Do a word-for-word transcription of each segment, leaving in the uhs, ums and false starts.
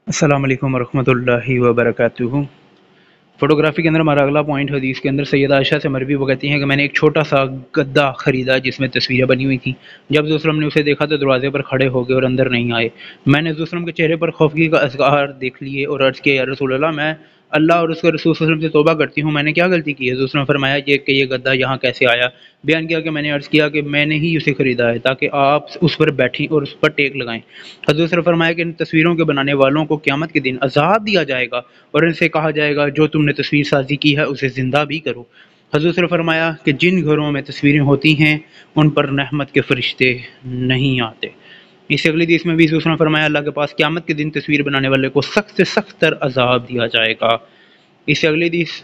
अस्सलाम वालेकुम वरहमतुल्लाहि वबरकातुहू। फ़ोटोग्राफ़ी के अंदर हमारा अगला पॉइंट हदीस के अंदर सैयदा आयशा से मरवी वो कहती हैं कि मैंने एक छोटा सा गद्दा ख़रीदा जिसमें तस्वीरें बनी हुई थी। जब रसूल सल्लल्लाहु अलैहि वसल्लम ने उसे देखा तो दरवाजे पर खड़े हो गए और अंदर नहीं आए। मैंने रसूल सल्लल्लाहु अलैहि वसल्लम के चेहरे पर खौफगी का अज़हार देख लिए और अर्ज़ किया, या रसूल अल्लाह, मैं अल्लाह और उसके रसूल सल्लल्लाहु अलैहि वसल्लम से तौबा करती हूँ, मैंने क्या गलती की है? रसूल ने फरमाया ये कि ये गद्दा यहाँ कैसे आया? बयान किया कि मैंने अर्ज़ किया कि मैंने ही उसे ख़रीदा है ताकि आप उस पर बैठें और उस पर टेक लगाएं। हज़रत ने फरमाया कि इन तस्वीरों के बनाने वालों को क़यामत के दिन अज़ाब दिया जाएगा और इनसे कहा जाएगा जो तुमने तस्वीर साजी की है उसे ज़िंदा भी करो। हज़रत ने फरमाया कि जिन घरों में तस्वीरें होती हैं उन पर रहमत के फरिश्ते नहीं आते। इससे अगली हदीस में भी रसूल ने फरमाया, अल्लाह के पास क़यामत के दिन तस्वीर बनाने वाले को सख्त से सख्त तर अज़ाब दिया जाएगा। इससे अगली हदीस,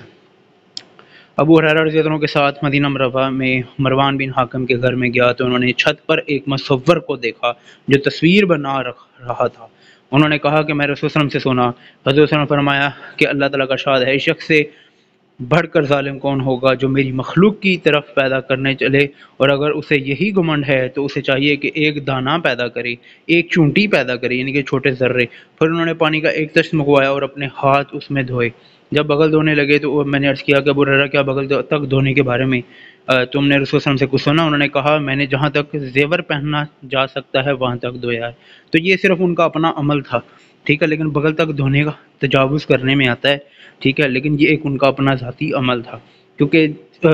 अबू हुरैरा रज़ी अल्लाह अन्हु के साथ मदीना मुनव्वरा में मरवान बिन हाकिम के घर में गया तो उन्होंने छत पर एक मुसव्वर को देखा जो तस्वीर बना रहा था। उन्होंने कहा कि मैं रसूल सल्लल्लाहु अलैहि वसल्लम से सुना। हज़रत ने फरमाया कि अल्लाह ताला का इरशाद है, इस शख्स से बढ़कर ज़ालिम कौन होगा जो मेरी मखलूक की तरफ पैदा करने चले, और अगर उसे यही घमंड है तो उसे चाहिए कि एक दाना पैदा करे, एक चूंटी पैदा करे, यानी कि छोटे ज़र्रे। फिर उन्होंने पानी का एक तश्त मंगवाया और अपने हाथ उसमें धोए। जब बगल धोने लगे तो मैंने अर्ज़ किया कि अबू हुरैरा, क्या बगल तक धोने के बारे में अ, तुमने रसूल सल्लल्लाहु अलैहि वसल्लम से कुछ सुना? उन्होंने कहा, मैंने जहाँ तक ज़ेवर पहनना जा सकता है वहाँ तक धोया है। तो ये सिर्फ उनका अपना अमल था, ठीक है, लेकिन बगल तक धोने का तजावुज़ करने में आता है, ठीक है, लेकिन ये एक उनका अपना ज़ाती अमल था, क्योंकि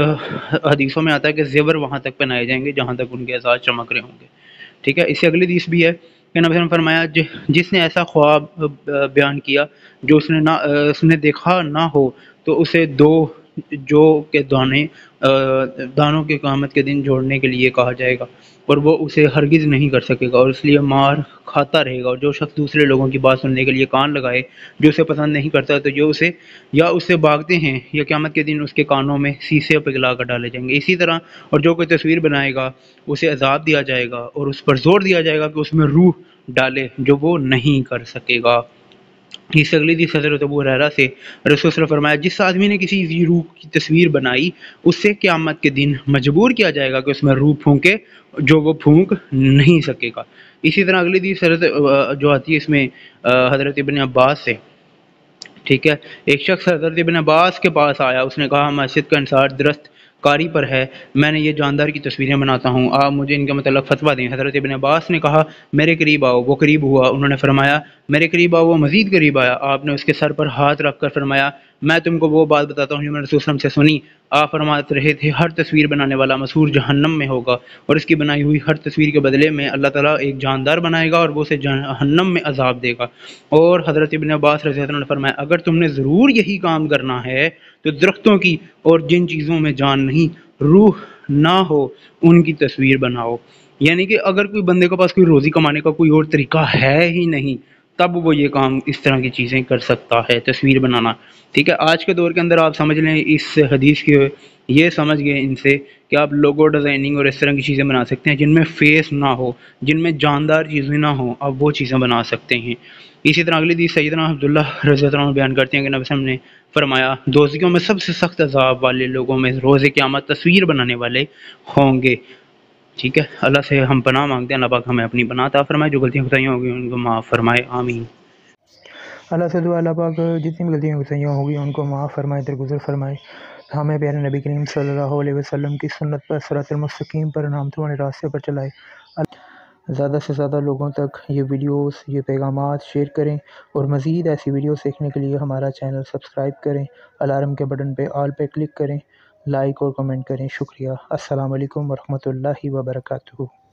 हदीसों में आता है कि ज़ेवर वहाँ तक पहनाए जाएंगे जहाँ तक उनके एज़ाज़ चमक रहे होंगे, ठीक है। इससे अगली हदीस भी है कि नबी ने फरमाया, जि, जिसने ऐसा ख्वाब बयान किया जो उसने ना उसने देखा ना हो तो उसे दो जो के दाने दानों के क़यामत के दिन जोड़ने के लिए कहा जाएगा और वो उसे हरगिज़ नहीं कर सकेगा और इसलिए मार खाता रहेगा। और जो शख्स दूसरे लोगों की बात सुनने के लिए कान लगाए जो उसे पसंद नहीं करता तो जो उसे या उससे भागते हैं या क़यामत के दिन उसके कानों में शीशे पिघला कर डाले जाएंगे। इसी तरह और जो कोई तस्वीर बनाएगा उसे अज़ाब दिया जाएगा और उस पर ज़ोर दिया जाएगा कि उसमें रूह डाले जो वो नहीं कर सकेगा। इससे अगली हदीस हज़रत अबू हुरैरा से रसूल सल्लल्लाहु अलैहि वसल्लम फरमाया, जिस आदमी ने किसी ज़ी रूह की तस्वीर बनाई उससे क़यामत के दिन मजबूर किया जाएगा कि उसमें रूह फूंके जो वो फूंक नहीं सकेगा। इसी तरह अगली हदीस हज़रत जो आती है इसमें हज़रत इब्न अब्बास से, ठीक है, एक शख्स हज़रत इब्न अब्बास के पास आया, उसने कहा, मस्जिद का इंसार दरख्त कारी पर है, मैंने ये जानदार की तस्वीरें बनाता हूँ, आप मुझे इनके मतलब फतवा दें। हज़रत इब्न अब्बास ने कहा, मेरे करीब आओ। वो करीब हुआ, उन्होंने फरमाया, मेरे करीब आओ। वो मज़ीद करीब आया, आपने उसके सर पर हाथ रख कर फरमाया, मैं तुमको वो बात बताता हूँ जो मैंने रसूल सल्लल्लाहु अलैहि वसल्लम से सुनी। आप फरमाते रहे थे, हर तस्वीर बनाने वाला मसरूर जहन्नम में होगा और इसकी बनाई हुई हर तस्वीर के बदले में अल्लाह ताला एक जानदार बनाएगा और वो उसे जहन्नम में अज़ाब देगा। और हज़रत इब्न अब्बास रज़ी अल्लाह अन्हु ने फरमाया, अगर तुमने ज़रूर यही काम करना है तो दरख्तों की और जिन चीज़ों में जान नहीं, रूह ना हो, उनकी तस्वीर बनाओ। यानी कि अगर कोई बंदे के पास कोई रोज़ी कमाने का कोई और तरीका है ही नहीं तब वो ये काम इस तरह की चीज़ें कर सकता है, तस्वीर बनाना, ठीक है। आज के दौर के अंदर आप समझ लें इस हदीस के ये समझ गए इनसे कि आप लोगो डिज़ाइनिंग और इस तरह की चीज़ें बना सकते हैं जिनमें फेस ना हो, जिनमें जानदार चीज़ें ना हो, आप वो चीज़ें बना सकते हैं। इसी तरह अगली हदीस सैयदना अब्दुल्ला रज़ी अल्लाह अन्हु बयान करते हैं कि नबी सल्लल्लाहु अलैहि वसल्लम ने फरमाया, दोज़खों में सबसे सख्त अज़ाब वाले लोगों में रोज़े क़यामत तस्वीर बनाने वाले होंगे, ठीक है। अल्लाह से हम पनाह मांगते हैं, अल्लाह पाक हमें अपनी पनाह अता फरमाए, जो गलतियाँ कोताहियाँ होंगी उनको माफ़ फरमाए, आमीन। अल्लाह से दुआ, अल्लाह पाक जितनी भी गलतियाँ कोताहियाँ होगी उनको माफ़ फरमाए, दरगुज़र फरमाए, हमें प्यारे नबी करीम सल्लल्लाहु अलैहि वसल्लम की सुन्नत पर, सिरातुल मुस्तकीम पर, नामतों वाले रास्ते पर चलाए। ज़्यादा से ज़्यादा लोगों तक ये वीडियोस, ये पैगामात शेयर करें और मज़ीद ऐसी वीडियोस देखने के लिए हमारा चैनल सब्सक्राइब करें, अलार्म के बटन पे ऑल पे क्लिक करें, लाइक और कमेंट करें। शुक्रिया। अस्सलाम वालेकुम वरहमतुल्लाहि वबरकातुहू।